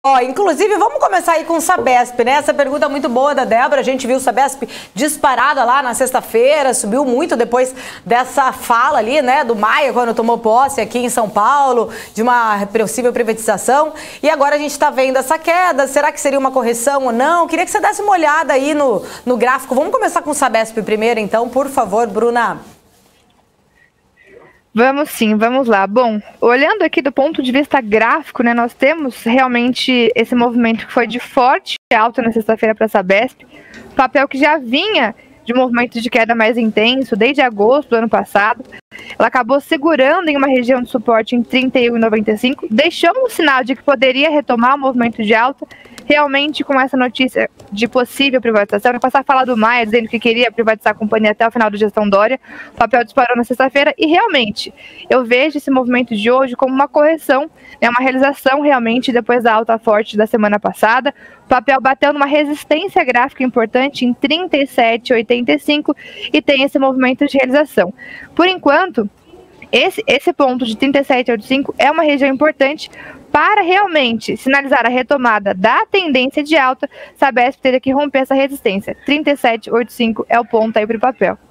Ó, inclusive, vamos começar aí com o Sabesp, né? Essa pergunta é muito boa da Débora. A gente viu o Sabesp disparada lá na sexta-feira, subiu muito depois dessa fala ali, né, do Maia, quando tomou posse aqui em São Paulo, de uma possível privatização. E agora a gente está vendo essa queda. Será que seria uma correção ou não? Queria que você desse uma olhada aí no gráfico. Vamos começar com o Sabesp primeiro, então, por favor, Bruna. Vamos sim, vamos lá. Bom, olhando aqui do ponto de vista gráfico, né, nós temos realmente esse movimento que foi de forte alta na sexta-feira para a Sabesp, papel que já vinha de movimento de queda mais intenso desde agosto do ano passado. Ela acabou segurando em uma região de suporte em 31,95, deixando um sinal de que poderia retomar o movimento de alta. Realmente, com essa notícia de possível privatização, no passar a falar do Maia, dizendo que queria privatizar a companhia até o final da gestão Dória, o papel disparou na sexta-feira e realmente eu vejo esse movimento de hoje como uma correção, né, uma realização realmente depois da alta forte da semana passada. O papel bateu numa resistência gráfica importante em 37,85 e tem esse movimento de realização. Por enquanto, esse ponto de 37,85 é uma região importante para realmente sinalizar a retomada da tendência de alta. Sabesp teria que romper essa resistência. 37,85 é o ponto aí para o papel.